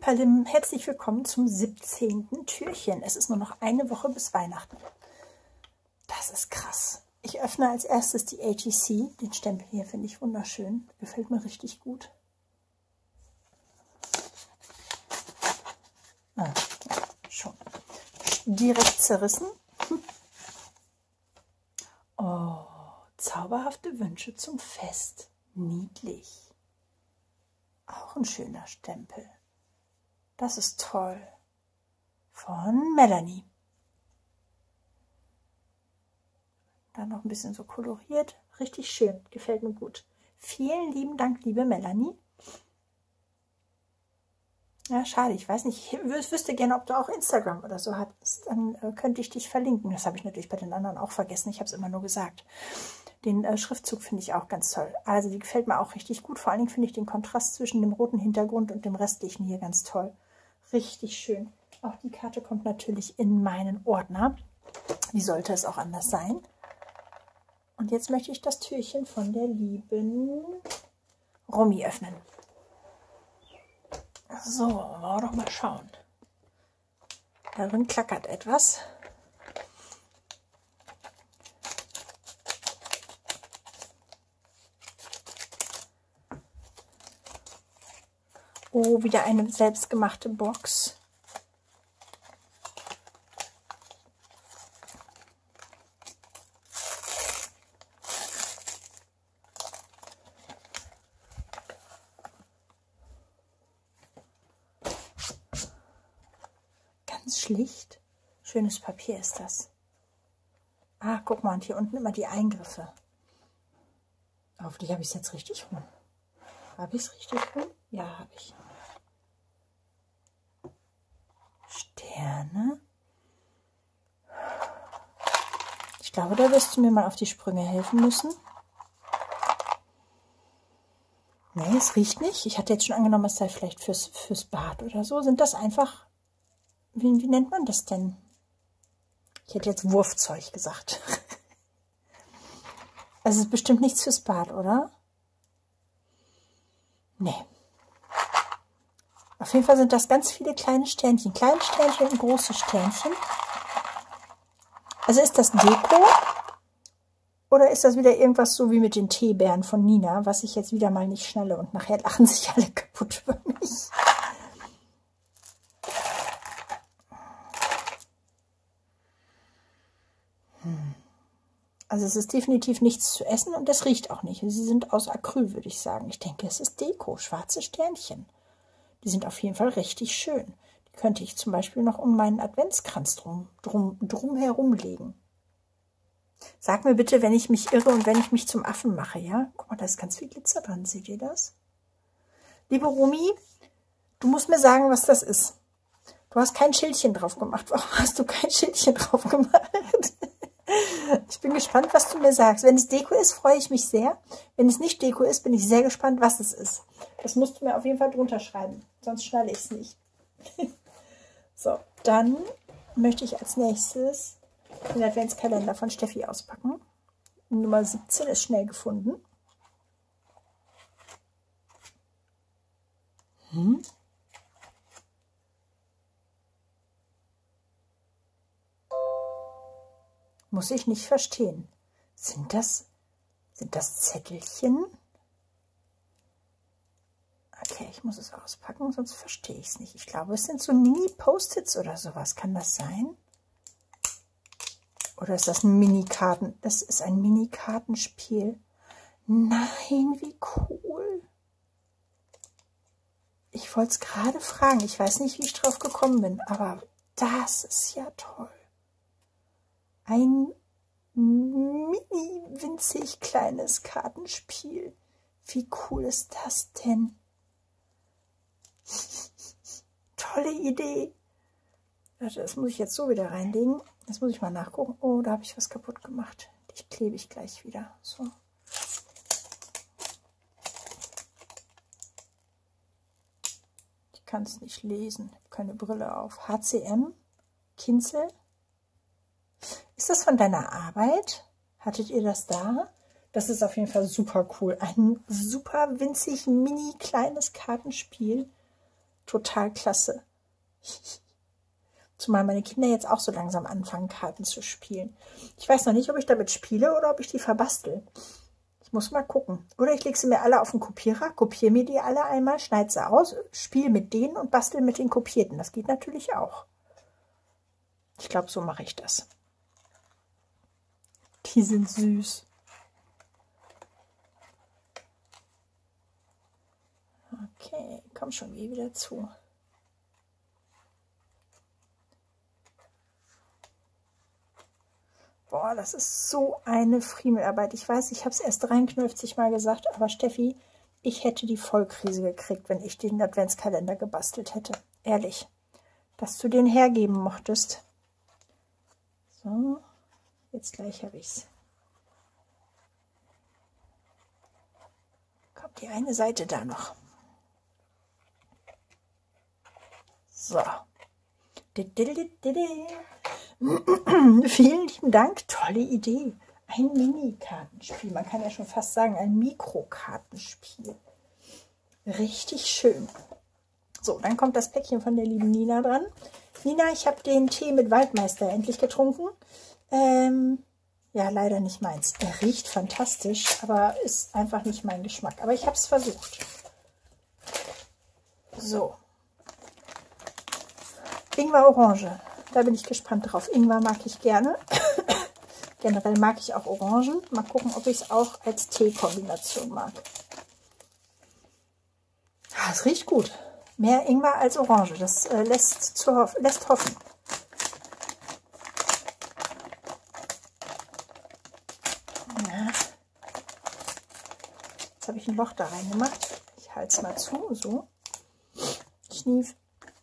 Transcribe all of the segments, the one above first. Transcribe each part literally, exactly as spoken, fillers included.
Palim, herzlich willkommen zum siebzehnten Türchen. Es ist nur noch eine Woche bis Weihnachten. Das ist krass. Ich öffne als erstes die A T C. Den Stempel hier finde ich wunderschön. Gefällt mir richtig gut. Ah, ja, schon. Direkt zerrissen. Oh, zauberhafte Wünsche zum Fest. Niedlich. Auch ein schöner Stempel. Das ist toll. Von Melanie. Dann noch ein bisschen so koloriert. Richtig schön. Gefällt mir gut. Vielen lieben Dank, liebe Melanie. Ja, schade. Ich weiß nicht. Ich wüsste gerne, ob du auch Instagram oder so hast. Dann äh, könnte ich dich verlinken. Das habe ich natürlich bei den anderen auch vergessen. Ich habe es immer nur gesagt. Den äh, Schriftzug finde ich auch ganz toll. Also die gefällt mir auch richtig gut. Vor allen Dingen finde ich den Kontrast zwischen dem roten Hintergrund und dem restlichen hier ganz toll. Richtig schön. Auch die Karte kommt natürlich in meinen Ordner. Wie sollte es auch anders sein? Und jetzt möchte ich das Türchen von der lieben Romy öffnen. So, wollen wir doch mal schauen. Darin klackert etwas. Oh, wieder eine selbstgemachte Box. Ganz schlicht. Schönes Papier ist das. Ah, guck mal, und hier unten immer die Eingriffe. Hoffentlich habe ich es jetzt richtig rum. Habe ich es richtig rum? Ja, habe ich. Sterne. Ich glaube, da wirst du mir mal auf die Sprünge helfen müssen. Nee, es riecht nicht. Ich hatte jetzt schon angenommen, es sei vielleicht fürs, fürs Bad oder so. Sind das einfach, wie, wie nennt man das denn? Ich hätte jetzt Wurfzeug gesagt. Also es ist bestimmt nichts fürs Bad, oder? Nee. Auf jeden Fall sind das ganz viele kleine Sternchen. Kleine Sternchen und große Sternchen. Also ist das Deko? Oder ist das wieder irgendwas so wie mit den Teebären von Nina, was ich jetzt wieder mal nicht schnalle und nachher lachen sich alle kaputt über mich. Hm. Also es ist definitiv nichts zu essen und es riecht auch nicht. Sie sind aus Acryl, würde ich sagen. Ich denke, es ist Deko, schwarze Sternchen. Die sind auf jeden Fall richtig schön. Die könnte ich zum Beispiel noch um meinen Adventskranz drum, drum, drum herum legen. Sag mir bitte, wenn ich mich irre und wenn ich mich zum Affen mache, ja? Guck mal, da ist ganz viel Glitzer dran. Seht ihr das? Liebe Romy, du musst mir sagen, was das ist. Du hast kein Schildchen drauf gemacht. Warum hast du kein Schildchen drauf gemacht? Ich bin gespannt, was du mir sagst. Wenn es Deko ist, freue ich mich sehr. Wenn es nicht Deko ist, bin ich sehr gespannt, was es ist. Das musst du mir auf jeden Fall drunter schreiben. Sonst schnalle ich es nicht. So, dann möchte ich als nächstes den Adventskalender von Steffi auspacken. Nummer siebzehn ist schnell gefunden. Hm. Muss ich nicht verstehen. Sind das, sind das Zettelchen? Okay, ich muss es auspacken, sonst verstehe ich es nicht. Ich glaube, es sind so Mini-Post-its oder sowas. Kann das sein? Oder ist das ein Mini-Karten? Das ist ein Mini-Kartenspiel. Nein, wie cool. Ich wollte es gerade fragen. Ich weiß nicht, wie ich drauf gekommen bin, aber das ist ja toll. Ein mini winzig kleines Kartenspiel. Wie cool ist das denn? Tolle Idee. Das muss ich jetzt so wieder reinlegen. Das muss ich mal nachgucken. Oh, da habe ich was kaputt gemacht. Die klebe ich gleich wieder. So. Ich kann es nicht lesen. Ich habe keine Brille auf. H C M. Kinzel. Ist das von deiner Arbeit? Hattet ihr das da? Das ist auf jeden Fall super cool. Ein super winzig, mini kleines Kartenspiel. Total klasse. Zumal meine Kinder jetzt auch so langsam anfangen, Karten zu spielen. Ich weiß noch nicht, ob ich damit spiele oder ob ich die verbastel. Ich muss mal gucken. Oder ich lege sie mir alle auf den Kopierer, kopiere mir die alle einmal, schneide sie aus, spiele mit denen und bastel mit den Kopierten. Das geht natürlich auch. Ich glaube, so mache ich das. Die sind süß. Okay, komm schon, geh wieder zu. Boah, das ist so eine Friemelarbeit. Ich weiß, ich habe es erst dreiundfünfzig Mal gesagt, aber Steffi, ich hätte die Vollkrise gekriegt, wenn ich den Adventskalender gebastelt hätte. Ehrlich, dass du den hergeben mochtest. So, jetzt gleich habe ich es. Kommt die eine Seite da noch. So. Vielen lieben Dank, tolle Idee. Ein Mini-Kartenspiel, man kann ja schon fast sagen, ein Mikrokartenspiel. Richtig schön. So, dann kommt das Päckchen von der lieben Nina dran. Nina, ich habe den Tee mit Waldmeister endlich getrunken. Ähm, ja, leider nicht meins. Er riecht fantastisch, aber ist einfach nicht mein Geschmack. Aber ich habe es versucht. So. Ingwer Orange. Da bin ich gespannt drauf. Ingwer mag ich gerne. Generell mag ich auch Orangen. Mal gucken, ob ich es auch als Teekombination mag. Ah, es riecht gut. Mehr Ingwer als Orange. Das äh, lässt, zu hoff lässt hoffen. Ja. Jetzt habe ich ein Loch da rein gemacht. Ich halte es mal zu. So. Schnief.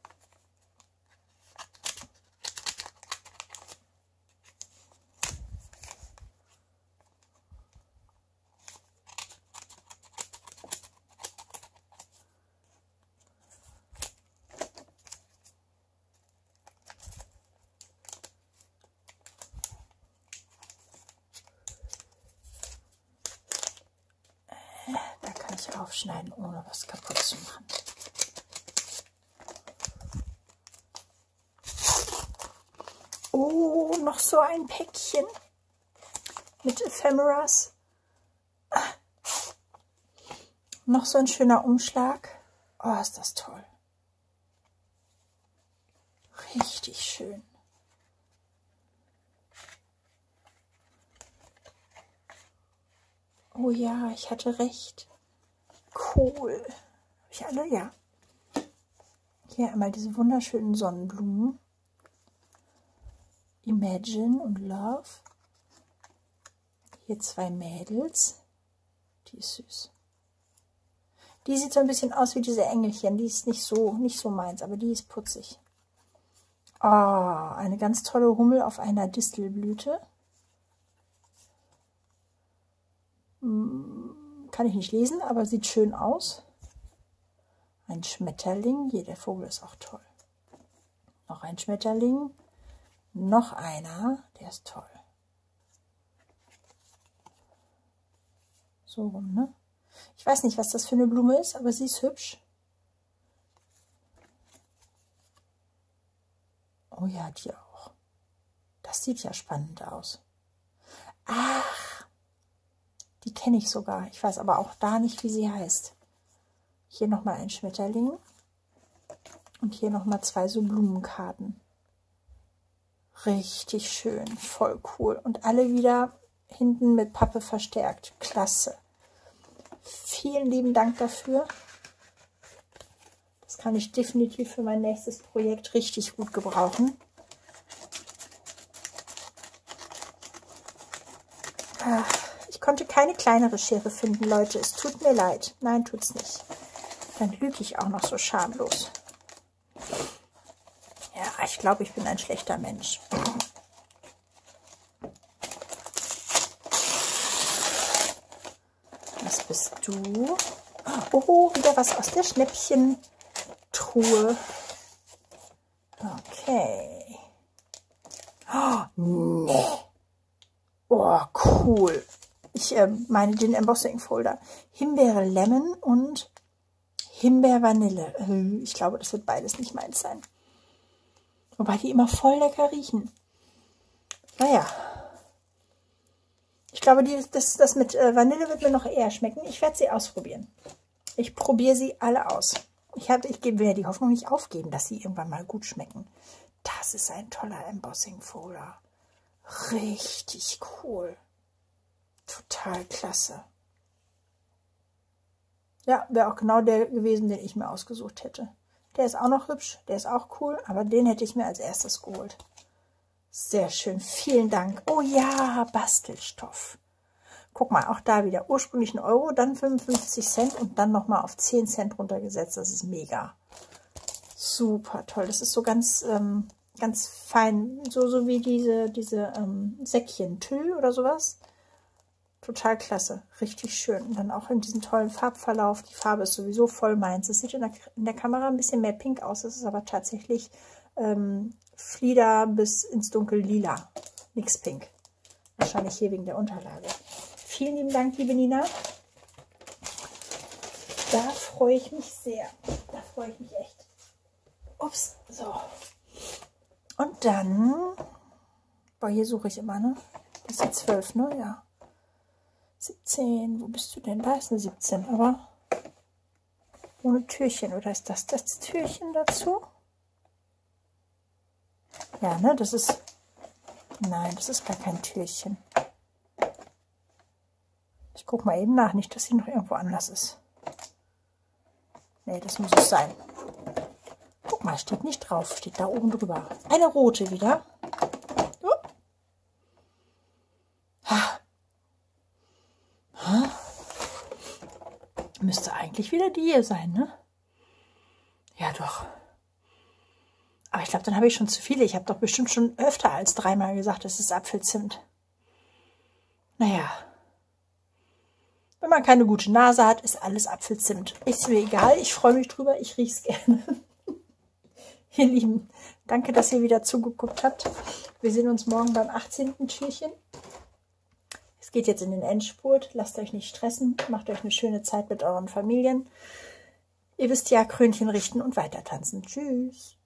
Aufschneiden, ohne was kaputt zu machen. Oh, noch so ein Päckchen mit Ephemeras. Noch so ein schöner Umschlag. Oh, ist das toll. Richtig schön. Oh ja, ich hatte recht. Cool. Habe ich alle? Ja. Hier einmal diese wunderschönen Sonnenblumen. Imagine und Love. Hier zwei Mädels. Die ist süß. Die sieht so ein bisschen aus wie diese Engelchen. Die ist nicht so, nicht so meins, aber die ist putzig. Oh, eine ganz tolle Hummel auf einer Distelblüte. Kann ich nicht lesen, aber sieht schön aus. Ein Schmetterling. Hier, der Vogel ist auch toll. Noch ein Schmetterling. Noch einer. Der ist toll. So rum, ne? Ich weiß nicht, was das für eine Blume ist, aber sie ist hübsch. Oh ja, die auch. Das sieht ja spannend aus. Ach, die kenne ich sogar. Ich weiß aber auch da nicht, wie sie heißt. Hier nochmal ein Schmetterling. Und hier nochmal zwei so Blumenkarten. Richtig schön, voll cool. Und alle wieder hinten mit Pappe verstärkt. Klasse. Vielen lieben Dank dafür. Das kann ich definitiv für mein nächstes Projekt richtig gut gebrauchen. Ach, ich konnte keine kleinere Schere finden, Leute. Es tut mir leid. Nein, tut's nicht. Dann lüge ich auch noch so schamlos. Ja, ich glaube, ich bin ein schlechter Mensch. Was bist du? Oh, wieder was aus der Schnäppchentruhe. Okay. Oh, nee. Oh, cool. Ich äh, meine den Embossing Folder. Himbeere Lemon und Himbeer, Vanille. Ich glaube, das wird beides nicht meins sein. Wobei die immer voll lecker riechen. Naja. Ich glaube, die, das, das mit Vanille wird mir noch eher schmecken. Ich werde sie ausprobieren. Ich probiere sie alle aus. Ich, hab, ich will ja die Hoffnung nicht aufgeben, dass sie irgendwann mal gut schmecken. Das ist ein toller Embossing Folder. Richtig cool. Total klasse. Ja, wäre auch genau der gewesen, den ich mir ausgesucht hätte. Der ist auch noch hübsch, der ist auch cool, aber den hätte ich mir als erstes geholt. Sehr schön, vielen Dank. Oh ja, Bastelstoff. Guck mal, auch da wieder ursprünglich ein Euro, dann fünfundfünfzig Cent und dann nochmal auf zehn Cent runtergesetzt. Das ist mega. Super toll. Das ist so ganz, ähm, ganz fein, so, so wie diese, diese ähm, Säckchen, Tüll oder sowas. Total klasse, richtig schön. Und dann auch in diesem tollen Farbverlauf. Die Farbe ist sowieso voll meins. Es sieht in der, in der Kamera ein bisschen mehr pink aus. Das ist aber tatsächlich ähm, Flieder bis ins Dunkel lila. Nix pink. Wahrscheinlich hier wegen der Unterlage. Vielen lieben Dank, liebe Nina. Da freue ich mich sehr. Da freue ich mich echt. Ups, so. Und dann, boah, hier suche ich immer, ne? Das ist die zwölf, ne? Ja. siebzehn, wo bist du denn? Da ist eine siebzehn, aber ohne Türchen. Oder ist das das Türchen dazu? Ja, ne, das ist, nein, das ist gar kein Türchen. Ich gucke mal eben nach, nicht, dass sie noch irgendwo anders ist. Nee, das muss es sein. Guck mal, steht nicht drauf, steht da oben drüber. Eine rote wieder. Oh. Ha. Ha. Müsste eigentlich wieder die hier sein, ne? Ja, doch. Aber ich glaube, dann habe ich schon zu viele. Ich habe doch bestimmt schon öfter als dreimal gesagt, es ist Apfelzimt. Naja. Wenn man keine gute Nase hat, ist alles Apfelzimt. Ist mir egal, ich freue mich drüber, ich rieche es gerne. Ihr Lieben, danke, dass ihr wieder zugeguckt habt. Wir sehen uns morgen beim achtzehnten Türchen. Es geht jetzt in den Endspurt. Lasst euch nicht stressen. Macht euch eine schöne Zeit mit euren Familien. Ihr wisst ja, Krönchen richten und weiter tanzen. Tschüss.